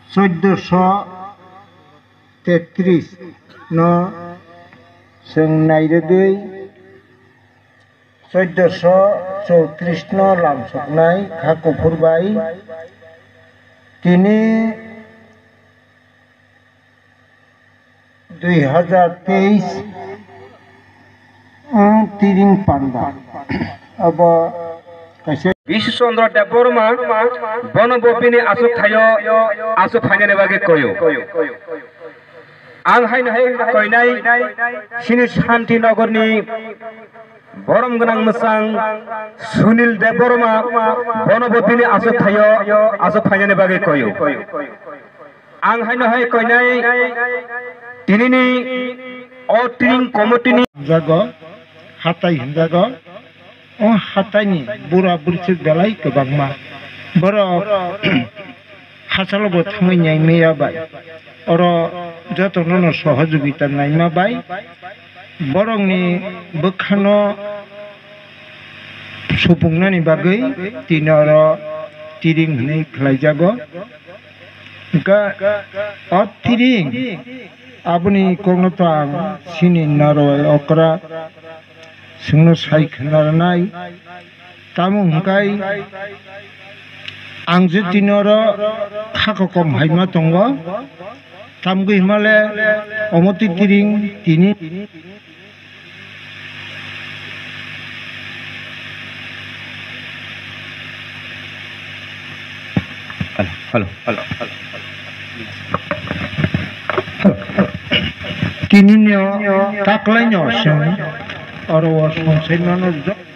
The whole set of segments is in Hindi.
1433 no जों नायरोदै 1434 no लामसकनाय खाकुफुरबाय तिनि 2023 तिरिं पांडा अब कैसे विश्वचंद्र देवबर्मा बनबपिनी आसु थायो आसु फाइनाने बागे कयो आं हायनो हाय कयनाय सिनि शान्ति नगरनि बरम गोनां मोसां सुनील देवबर्मा बनबपिनी आसु थायो आसु फाइनाने बागे कयो आं हायनो हाय कयनाय तिनिनि अट्रिं कमिटिनि जागो हाथाय हिनजागो हाथायनि बुरा बुरसि बेलाय गोबांमा बर हासालबो थांनाय मैयाबाय अर जतनो सहयोगिता नायमाबाय बरंनि बोखानो सुफुंनायनि बागै तिनर तिरिं होननाय खालायजागो तिरिं आबुनि कग्नतो आं सिनि नारय अकरा सोंनो सायखनारनाय तामु हंखाय आं जे तिनर खाखकम हायमा दङ तामगु हिमाले अमति तिरिं तिनि हेलो तिनिनो ताकलायनो जों और वो संसारनानो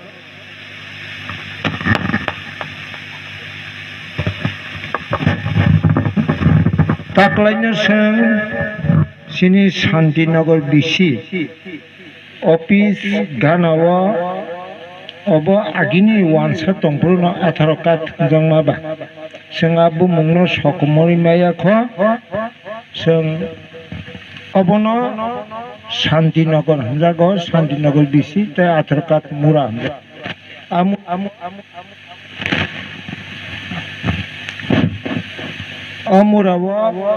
ताकलायनो जों सिनि शान्तिनगर बिसि ऑफिस गानाव अब आगिनि वानसा तंपुरनो 18 काट जंमाबा जों आबु मुंनो सकमरि मायाखो जों अबनो शान्तिनगर हंजागो शान्तिनगर बिसि ते 18 काट मुरा आमु अमुराव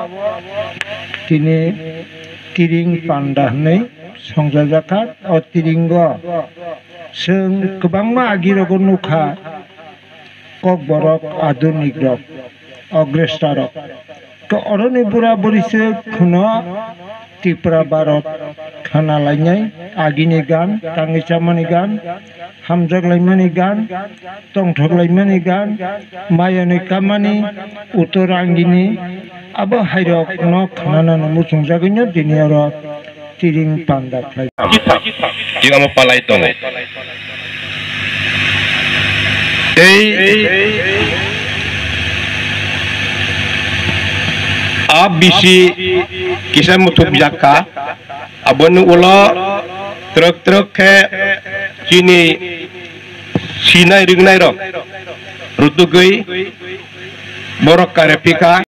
तिनि तिरिं पांडा होननाय संजाजाखात तिरिंग जों गोबांमा आगिरगो नुखा ककबरक आधुनिक रक अग्रेस्टारक तो अरनि बुरा बुरिसो खुनो त्रिपुरा भारत खाना लायनाय आगिनि गान तांगिचामानि गान हामजागलायमानि गान तंथगलायमानि गान मायानि कामानि उत्तरांगिनि अब हायरक न खानाना मुसुंजागैनो दिनै आरो तिरिं पांडा खाय जिगामो पालाय दङ अब बिसि किसान मुथुब जाका अबन उला ट्रक के चीनी सीनाय रिंगनाय रक रुतुगै बरक कारेपिका